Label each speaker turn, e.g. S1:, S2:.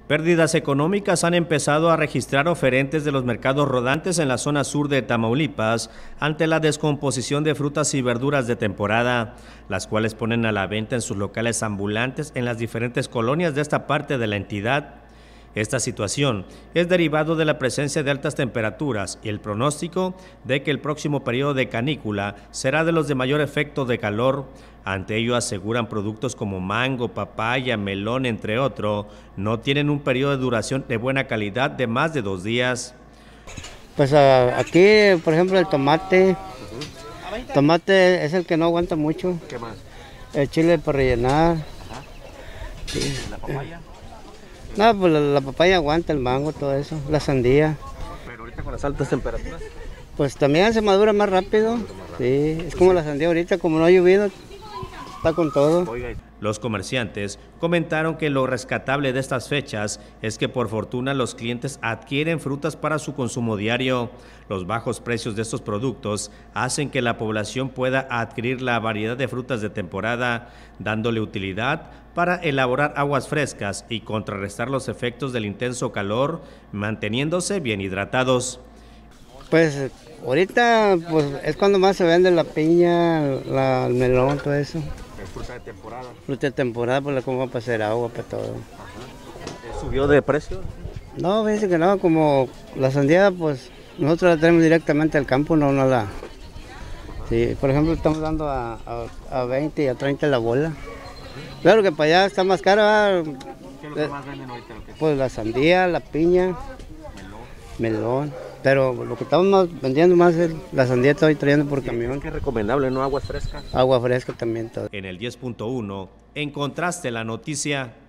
S1: Pérdidas económicas han empezado a registrar oferentes de los mercados rodantes en la zona sur de Tamaulipas ante la descomposición de frutas y verduras de temporada, las cuales ponen a la venta en sus locales ambulantes en las diferentes colonias de esta parte de la entidad. Esta situación es derivado de la presencia de altas temperaturas y el pronóstico de que el próximo periodo de canícula será de los de mayor efecto de calor. Ante ello aseguran productos como mango, papaya, melón, entre otros, no tienen un periodo de duración de buena calidad de más de 2 días.
S2: Pues aquí, por ejemplo, el tomate. Tomate es el que no aguanta mucho.
S3: ¿Qué más?
S2: El chile para rellenar.
S3: Sí. ¿La papaya?
S2: No, pues la papaya aguanta, el mango, todo eso, la sandía.
S3: Pero ahorita con las altas temperaturas.
S2: Pues también se madura más rápido. Sí, es como la sandía ahorita, como no ha llovido, está con todo.
S1: Los comerciantes comentaron que lo rescatable de estas fechas es que por fortuna los clientes adquieren frutas para su consumo diario. Los bajos precios de estos productos hacen que la población pueda adquirir la variedad de frutas de temporada, dándole utilidad para elaborar aguas frescas y contrarrestar los efectos del intenso calor, manteniéndose bien hidratados.
S2: Pues ahorita pues, es cuando más se vende la piña, el melón, todo eso.
S3: Es fruta de temporada.
S2: Fruta de temporada, pues la compro para hacer agua, para todo.
S3: Ajá. ¿Subió de precio?
S2: No, fíjense que no, como la sandía, pues nosotros la tenemos directamente al campo, no la... Sí, por ejemplo, estamos dando a 20 y a 30 la bola. Claro que para allá está más cara.
S3: ¿Qué es lo que más venden ahorita?
S2: Pues la sandía, la piña, melón. Pero lo que estamos vendiendo más es la sandía, estoy trayendo por camión.
S3: ¿Qué es recomendable, no? Aguas frescas.
S2: Agua fresca también todo.
S1: En el 10.1, en Contraste la Noticia.